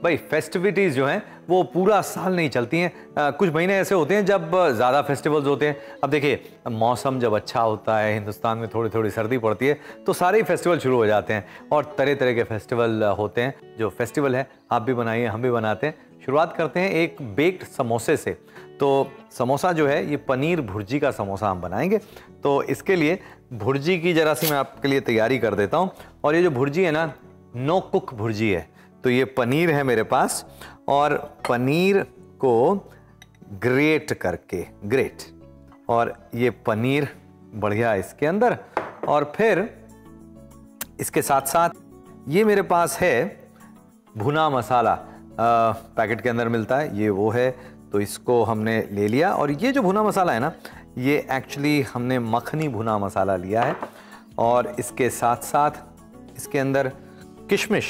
भाई फेस्टिविटीज़ जो हैं वो पूरा साल नहीं चलती हैं। कुछ महीने ऐसे होते हैं जब ज़्यादा फेस्टिवल्स होते हैं। अब देखिए, मौसम जब अच्छा होता है, हिंदुस्तान में थोड़ी थोड़ी सर्दी पड़ती है, तो सारे ही फेस्टिवल शुरू हो जाते हैं और तरह तरह के फेस्टिवल होते हैं। जो फेस्टिवल है आप भी बनाइए, हम भी बनाते हैं। शुरुआत करते हैं एक बेक्ड समोसे से। तो समोसा जो है ये पनीर भुर्जी का समोसा हम बनाएंगे। तो इसके लिए भुर्जी की ज़रा सी मैं आपके लिए तैयारी कर देता हूँ। और ये जो भुर्जी है ना, नो कुक भुर्जी है। तो ये पनीर है मेरे पास और पनीर को ग्रेट और ये पनीर बढ़िया इसके अंदर। और फिर इसके साथ साथ ये मेरे पास है भुना मसाला, पैकेट के अंदर मिलता है, ये वो है। तो इसको हमने ले लिया और ये जो भुना मसाला है ना, ये एक्चुअली हमने मखनी भुना मसाला लिया है। और इसके साथ साथ इसके अंदर किशमिश,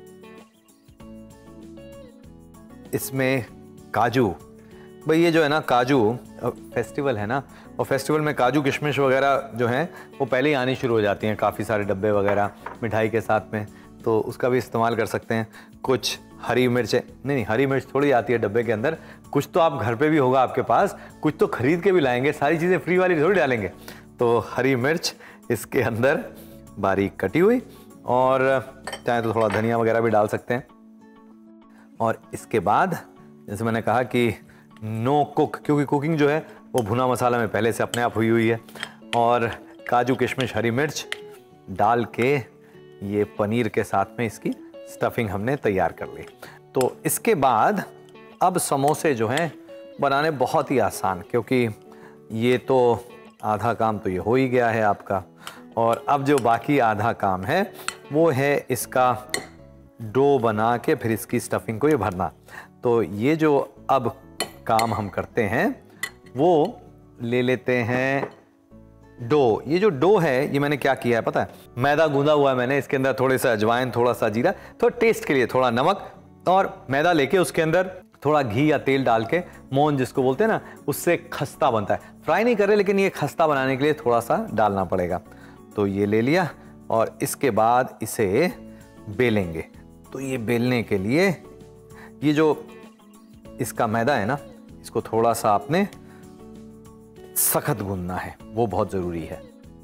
इसमें काजू। भाई ये जो है ना काजू, फेस्टिवल है ना, और फेस्टिवल में काजू किशमिश वगैरह जो हैं वो पहले ही आनी शुरू हो जाती हैं, काफ़ी सारे डब्बे वगैरह मिठाई के साथ में, तो उसका भी इस्तेमाल कर सकते हैं। कुछ हरी मिर्चें, नहीं हरी मिर्च थोड़ी आती है डब्बे के अंदर, कुछ तो आप घर पे भी होगा आपके पास, कुछ तो खरीद के भी लाएंगे, सारी चीज़ें फ्री वाली थोड़ी डालेंगे। तो हरी मिर्च इसके अंदर बारीक कटी हुई, और चाहे तो थोड़ा धनिया वगैरह भी डाल सकते हैं। और इसके बाद जैसे मैंने कहा कि नो कुक, क्योंकि कुकिंग जो है वो भुना मसाला में पहले से अपने आप हुई हुई है। और काजू किशमिश हरी मिर्च डाल के ये पनीर के साथ में इसकी स्टफिंग हमने तैयार कर ली। तो इसके बाद अब समोसे जो हैं बनाने बहुत ही आसान, क्योंकि ये तो आधा काम तो ये हो ही गया है आपका। और अब जो बाकी आधा काम है वो है इसका डो बना के फिर इसकी स्टफिंग को ये भरना। तो ये जो अब काम हम करते हैं वो ले लेते हैं डो। ये जो डो है ये मैंने क्या किया है पता है, मैदा गूंदा हुआ है मैंने, इसके अंदर थोड़े सा अजवाइन, थोड़ा सा जीरा, थोड़ा टेस्ट के लिए थोड़ा नमक, और मैदा लेके उसके अंदर थोड़ा घी या तेल डाल के, मोहन जिसको बोलते हैं ना, उससे खस्ता बनता है। फ्राई नहीं कर रहे, लेकिन ये खस्ता बनाने के लिए थोड़ा सा डालना पड़ेगा। तो ये ले लिया और इसके बाद इसे बेलेंगे। तो ये बेलने के लिए ये जो इसका मैदा है ना, इसको थोड़ा सा आपने सख्त गूंदना है, वो बहुत ज़रूरी है।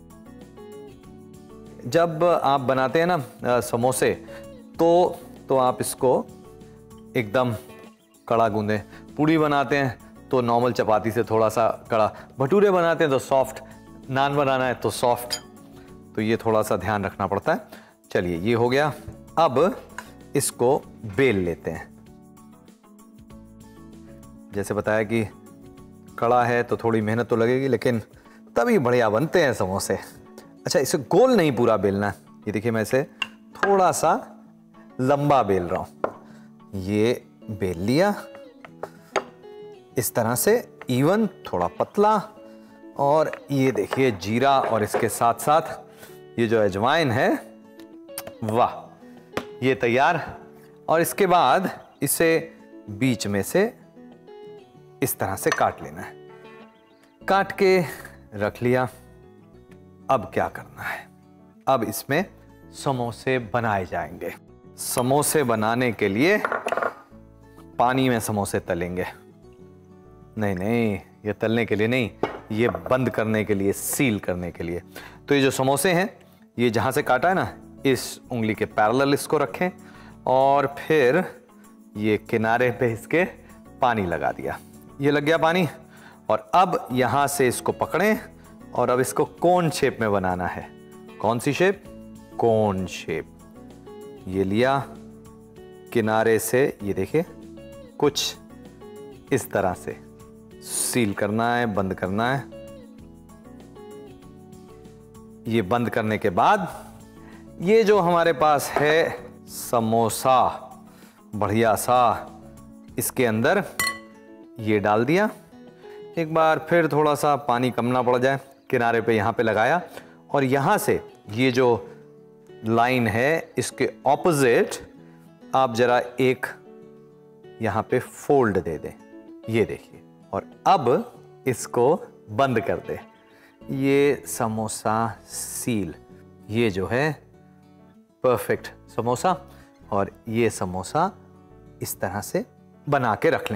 जब आप बनाते हैं ना समोसे, तो आप इसको एकदम कड़ा गूंदें। पूड़ी बनाते हैं तो नॉर्मल चपाती से थोड़ा सा कड़ा, भटूरे बनाते हैं तो सॉफ्ट, नान बनाना है तो सॉफ्ट, तो ये थोड़ा सा ध्यान रखना पड़ता है। चलिए ये हो गया। अब इसको बेल लेते हैं। जैसे बताया कि कड़ा है तो थोड़ी मेहनत तो लगेगी, लेकिन तभी बढ़िया बनते हैं समोसे। अच्छा, इसे गोल नहीं पूरा बेलना है। ये देखिए मैं इसे थोड़ा सा लंबा बेल रहा हूं। ये बेल लिया इस तरह से, इवन, थोड़ा पतला। और ये देखिए जीरा और इसके साथ साथ ये जो अजवाइन है, वाह, ये तैयार। और इसके बाद इसे बीच में से इस तरह से काट लेना है। काट के रख लिया। अब क्या करना है, अब इसमें समोसे बनाए जाएंगे। समोसे बनाने के लिए पानी में समोसे तलेंगे। नहीं, ये तलने के लिए नहीं, ये बंद करने के लिए, सील करने के लिए। तो ये जो समोसे हैं, ये जहाँ से काटा है ना, इस उंगली के पैरेलल इसको रखें और फिर ये किनारे पे इसके पानी लगा दिया। ये लग गया पानी। और अब यहाँ से इसको पकड़ें और अब इसको कोन शेप में बनाना है। कौन सी शेप? Cone shape. ये लिया, किनारे से ये देखिए कुछ इस तरह से सील करना है, बंद करना है। ये बंद करने के बाद ये जो हमारे पास है समोसा बढ़िया सा, इसके अंदर ये डाल दिया। एक बार फिर थोड़ा सा पानी कम ना पड़ जाए, किनारे पे यहाँ पे लगाया। और यहाँ से ये जो लाइन है इसके ऑपोजिट आप जरा एक यहाँ पे फोल्ड दे दें, ये देखिए। और अब इसको बंद कर दे। ये समोसा सील, ये जो है परफेक्ट समोसा, और ये समोसा इस तरह से बना के रख लें।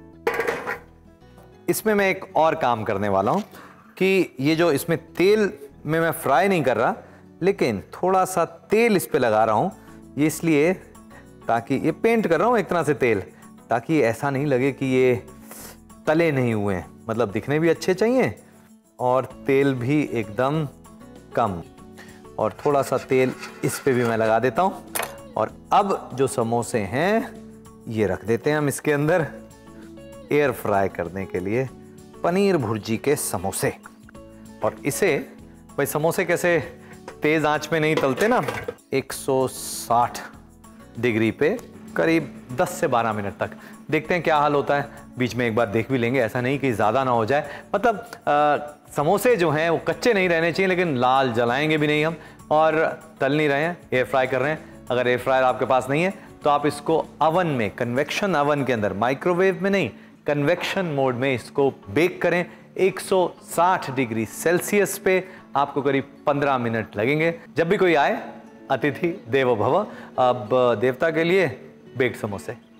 इसमें मैं एक और काम करने वाला हूं कि ये जो इसमें तेल में मैं फ्राई नहीं कर रहा, लेकिन थोड़ा सा तेल इस पे लगा रहा हूं। ये इसलिए ताकि ये पेंट कर रहा हूं एक तरह से तेल, ताकि ऐसा नहीं लगे कि ये तले नहीं हुए हैं, मतलब दिखने भी अच्छे चाहिए और तेल भी एकदम कम। और थोड़ा सा तेल इस पे भी मैं लगा देता हूं। और अब जो समोसे हैं ये रख देते हैं हम इसके अंदर एयर फ्राई करने के लिए, पनीर भुर्जी के समोसे। और इसे भाई समोसे कैसे तेज आंच में नहीं तलते ना, 160 डिग्री पे करीब 10 से 12 मिनट तक। देखते हैं क्या हाल होता है, बीच में एक बार देख भी लेंगे, ऐसा नहीं कि ज़्यादा ना हो जाए। मतलब समोसे जो हैं वो कच्चे नहीं रहने चाहिए, लेकिन लाल जलाएंगे भी नहीं हम, और तल नहीं रहे हैं, एयर फ्राई कर रहे हैं। अगर एयर फ्रायर आपके पास नहीं है तो आप इसको अवन में, कन्वेक्शन अवन के अंदर, माइक्रोवेव में नहीं, कन्वेक्शन मोड में इसको बेक करें 160 डिग्री सेल्सियस पे। आपको करीब 15 मिनट लगेंगे। जब भी कोई आए, अतिथि देवो भव। अब देवता के लिए बेक्ड समोसे।